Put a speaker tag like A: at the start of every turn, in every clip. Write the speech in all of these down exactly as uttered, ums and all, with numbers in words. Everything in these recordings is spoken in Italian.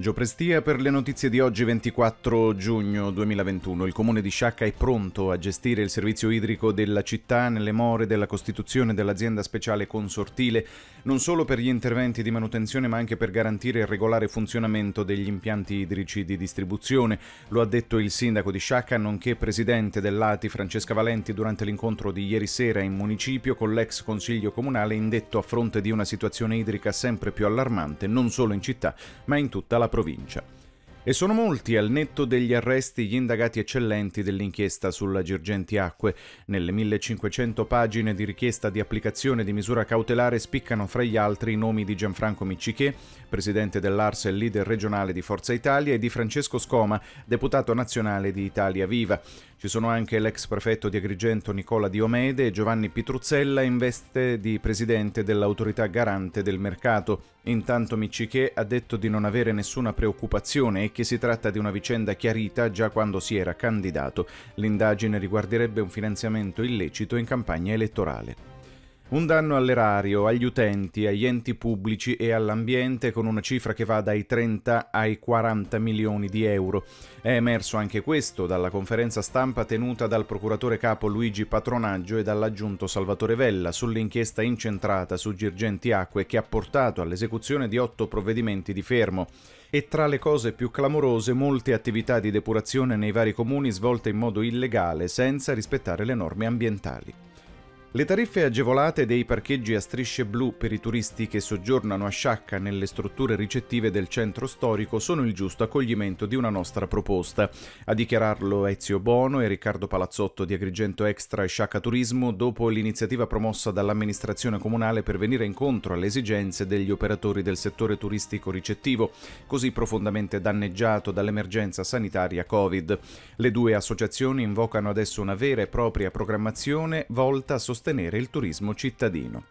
A: Gio Prestia per le notizie di oggi ventiquattro giugno duemilaventuno. Il comune di Sciacca è pronto a gestire il servizio idrico della città nelle more della costituzione dell'azienda speciale consortile, non solo per gli interventi di manutenzione ma anche per garantire il regolare funzionamento degli impianti idrici di distribuzione. Lo ha detto il sindaco di Sciacca, nonché presidente dell'A T I Francesca Valenti durante l'incontro di ieri sera in municipio con l'ex consiglio comunale indetto a fronte di una situazione idrica sempre più allarmante non solo in città ma in tutta la provincia. E sono molti, al netto degli arresti, gli indagati eccellenti dell'inchiesta sulla Girgenti Acque. Nelle millecinquecento pagine di richiesta di applicazione di misura cautelare spiccano fra gli altri i nomi di Gianfranco Micciché, presidente dell'A R S e leader regionale di Forza Italia, e di Francesco Scoma, deputato nazionale di Italia Viva. Ci sono anche l'ex prefetto di Agrigento Nicola Diomede e Giovanni Pitruzzella in veste di presidente dell'autorità garante del mercato. Intanto Micciché ha detto di non avere nessuna preoccupazione e che si tratta di una vicenda chiarita già quando si era candidato. L'indagine riguarderebbe un finanziamento illecito in campagna elettorale. Un danno all'erario, agli utenti, agli enti pubblici e all'ambiente con una cifra che va dai trenta ai quaranta milioni di euro. È emerso anche questo dalla conferenza stampa tenuta dal procuratore capo Luigi Patronaggio e dall'aggiunto Salvatore Vella sull'inchiesta incentrata su Girgenti Acque che ha portato all'esecuzione di otto provvedimenti di fermo. E tra le cose più clamorose, molte attività di depurazione nei vari comuni svolte in modo illegale, senza rispettare le norme ambientali. Le tariffe agevolate dei parcheggi a strisce blu per i turisti che soggiornano a Sciacca nelle strutture ricettive del centro storico sono il giusto accoglimento di una nostra proposta. A dichiararlo Ezio Bono e Riccardo Palazzotto di Agrigento Extra e Sciacca Turismo dopo l'iniziativa promossa dall'amministrazione comunale per venire incontro alle esigenze degli operatori del settore turistico ricettivo, così profondamente danneggiato dall'emergenza sanitaria Covid. Le due associazioni invocano adesso una vera e propria programmazione volta a sostenere sostenere il turismo cittadino.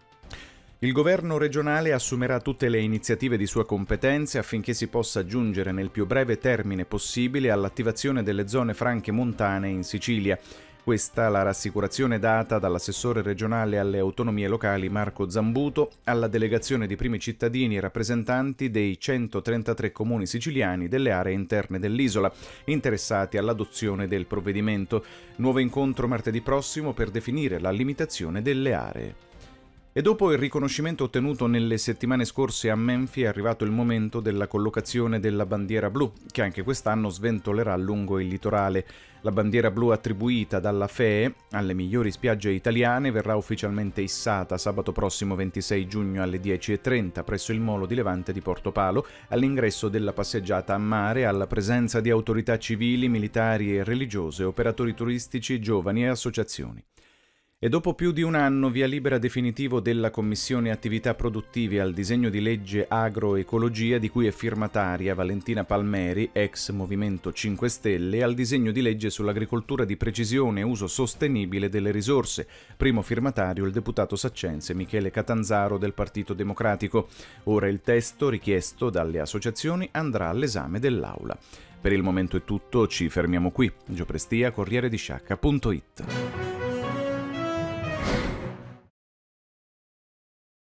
A: Il governo regionale assumerà tutte le iniziative di sua competenza affinché si possa giungere nel più breve termine possibile all'attivazione delle zone franche montane in Sicilia. Questa la rassicurazione data dall'assessore regionale alle autonomie locali Marco Zambuto alla delegazione di primi cittadini e rappresentanti dei centotrentatré comuni siciliani delle aree interne dell'isola, interessati all'adozione del provvedimento. Nuovo incontro martedì prossimo per definire la limitazione delle aree. E dopo il riconoscimento ottenuto nelle settimane scorse a Menfi è arrivato il momento della collocazione della bandiera blu, che anche quest'anno sventolerà lungo il litorale. La bandiera blu attribuita dalla F E E alle migliori spiagge italiane verrà ufficialmente issata sabato prossimo ventisei giugno alle dieci e trenta presso il molo di Levante di Portopalo, all'ingresso della passeggiata a mare, alla presenza di autorità civili, militari e religiose, operatori turistici, giovani e associazioni. E dopo più di un anno via libera definitivo della Commissione Attività Produttive al disegno di legge Agroecologia di cui è firmataria Valentina Palmeri, ex Movimento cinque Stelle, e al disegno di legge sull'agricoltura di precisione e uso sostenibile delle risorse, primo firmatario il deputato saccense Michele Catanzaro del Partito Democratico. Ora il testo, richiesto dalle associazioni, andrà all'esame dell'Aula. Per il momento è tutto, ci fermiamo qui. Gio Prestia, Corriere di Sciacca punto it.